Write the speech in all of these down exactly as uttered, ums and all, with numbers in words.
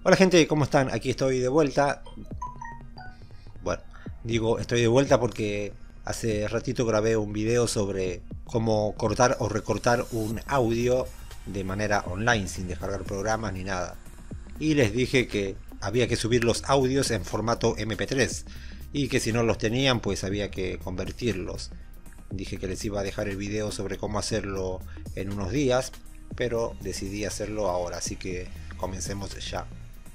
Hola gente, ¿cómo están? Aquí estoy de vuelta. Bueno, digo estoy de vuelta porque hace ratito grabé un video sobre cómo cortar o recortar un audio de manera online sin descargar programas ni nada. Y les dije que había que subir los audios en formato eme pe tres y que si no los tenían pues había que convertirlos. Dije que les iba a dejar el video sobre cómo hacerlo en unos días, pero decidí hacerlo ahora, así que comencemos ya.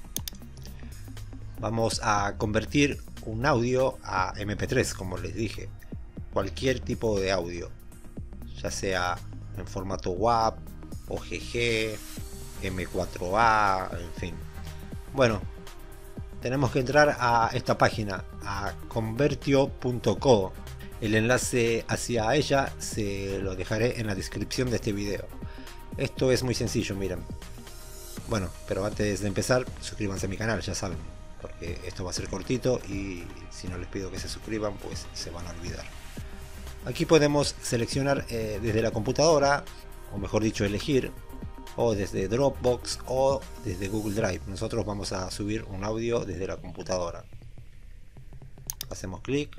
Vamos a convertir un audio a eme pe tres, como les dije. Cualquier tipo de audio, ya sea en formato WAV, o ge ge, eme cuatro a, en fin. Bueno, tenemos que entrar a esta página, a convertio punto co. El enlace hacia ella se lo dejaré en la descripción de este video. Esto es muy sencillo, miren. Bueno, pero antes de empezar, suscríbanse a mi canal, ya saben, porque esto va a ser cortito y si no les pido que se suscriban, pues se van a olvidar. Aquí podemos seleccionar eh, desde la computadora, o mejor dicho, elegir, o desde Dropbox o desde Google Drive. Nosotros vamos a subir un audio desde la computadora. Hacemos clic.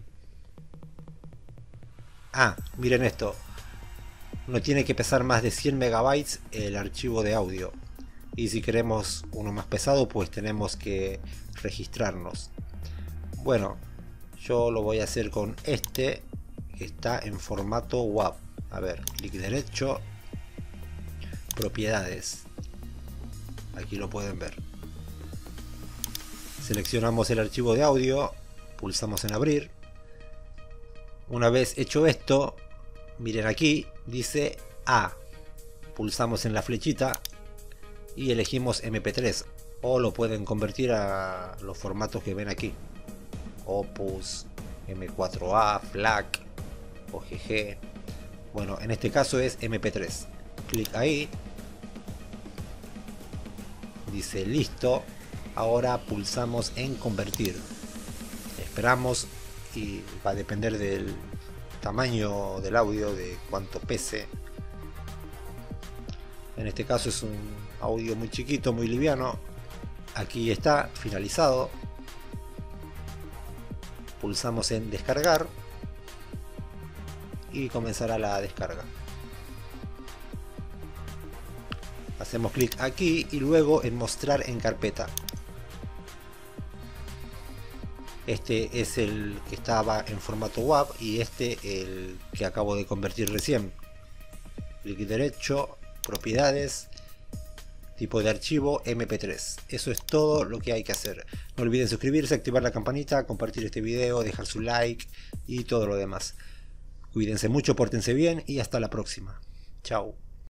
Ah, miren esto. No tiene que pesar más de cien megabytes el archivo de audio. Y si queremos uno más pesado, pues tenemos que registrarnos. Bueno, yo lo voy a hacer con este, que está en formato WAV. A ver, clic derecho, propiedades. Aquí lo pueden ver. Seleccionamos el archivo de audio, pulsamos en abrir. Una vez hecho esto, miren aquí, dice A. Pulsamos en la flechita y elegimos eme pe tres, o lo pueden convertir a los formatos que ven aquí: Opus, eme cuatro a, FLAC o ge ge. Bueno, en este caso es eme pe tres. Clic ahí, dice listo. Ahora pulsamos en convertir, esperamos y va a depender del tamaño del audio, de cuánto pese. En este caso es un audio muy chiquito, muy liviano. Aquí está finalizado. Pulsamos en descargar y comenzará la descarga. Hacemos clic aquí y luego en mostrar en carpeta. Este es el que estaba en formato WAV y este el que acabo de convertir recién. Clic derecho, propiedades, tipo de archivo eme pe tres. Eso es todo lo que hay que hacer. No olviden suscribirse, activar la campanita, compartir este video, dejar su like y todo lo demás. Cuídense mucho, pórtense bien y hasta la próxima. Chao.